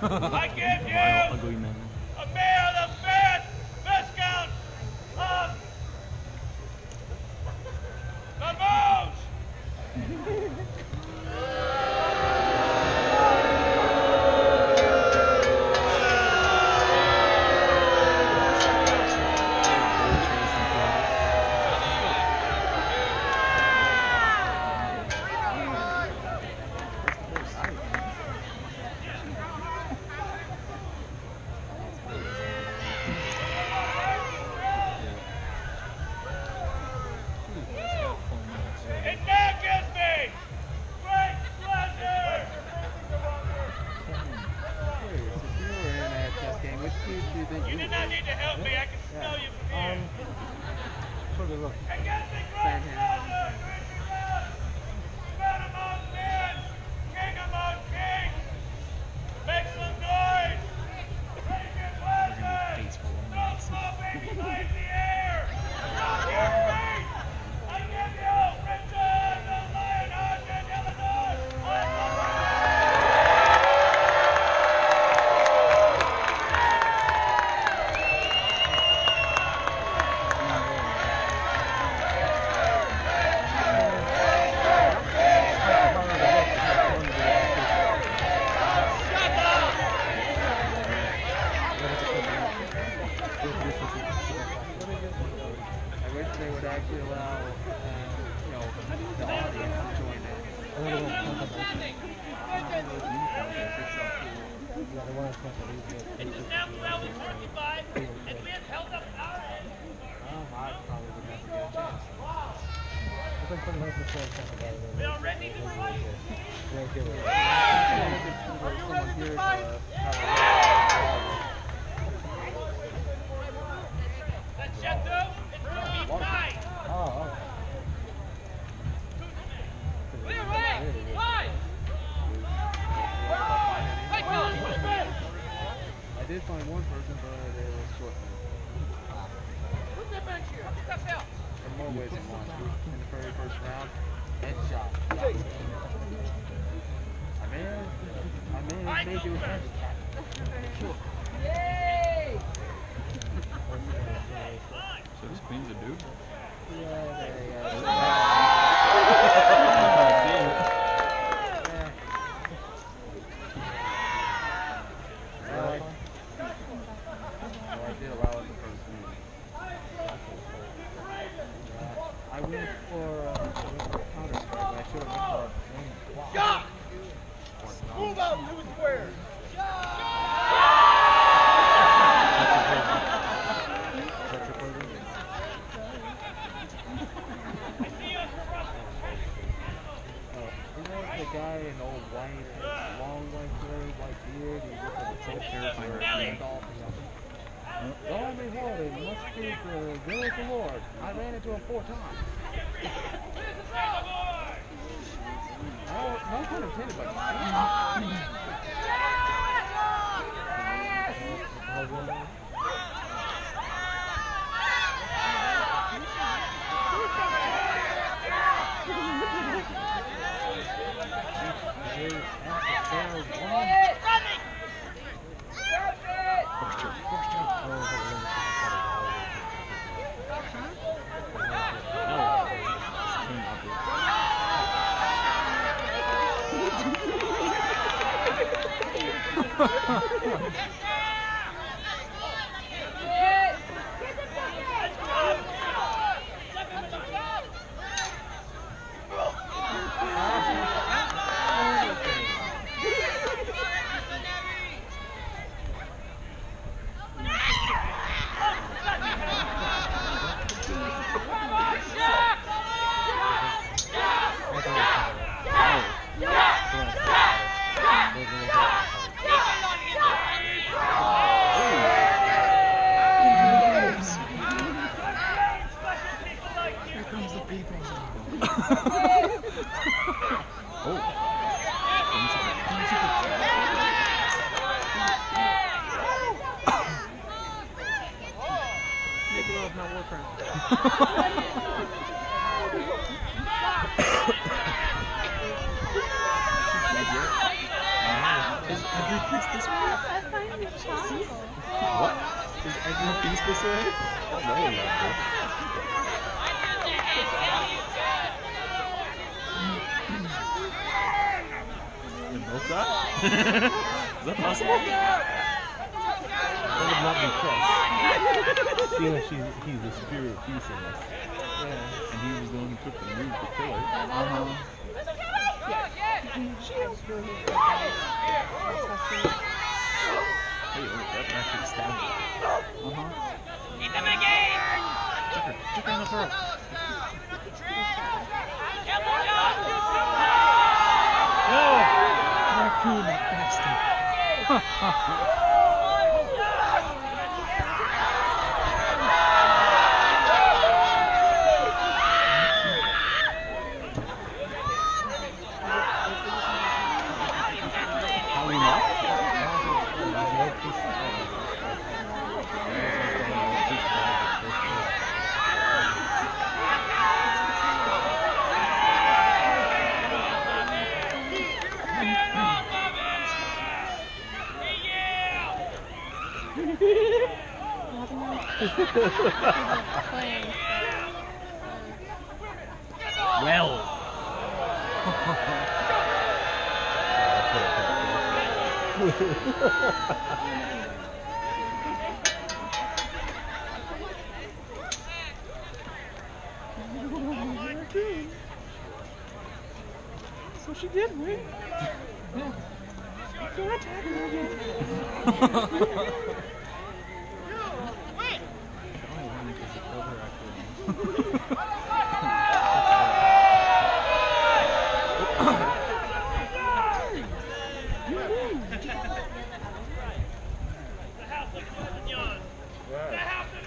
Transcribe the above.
I give you ugly man. a mayor of the best viscount of the Moose! It now gives me great pleasure! Curious, if you were in a chess game, which team do you think You did not need to help me, I can smell you from here. Sort of look. It gives me great Same here. pleasure to introduce men among men, king among kings. Make some noise! Raise your glasses! No small baby flies in the air! Rock your feet! I give you Richard the Lionheart in Illinois! I wish they would actually allow, the audience to join in. It is now 12:45, and we have held up our end. I probably would never get a chance. We are ready to fight. Are you ready to fight? Let's shut those and be fight. We're ready. Fight. I did find one person, but it was short. Who's that back here? That's out. In more ways than one. In the very first round, headshot. I may do a handicap. Sure. Yay! So this queen's a dude? I did allow it the first move. I went for counter strike, but I should have went for Shot. Move out to the square. the guy in old white, long white hair, white beard, he looked like a terrifying Dolph. Lo and behold, it must be the will of the Lord. I ran into him 4 times. No pun intended, but Have we fixed this one? No peace this way? Oh, man, In both sides? Is that possible? That would not be trust. Seeing that he's the spirit of peace in us. Yeah. And he was the one who took the move to kill her. Hey, that actually stabbed her. Keep them engaged! Took her in the throat. No! Raccoon bastard. How do we know? Well. So she did win. Yeah. Don't attack her again. The house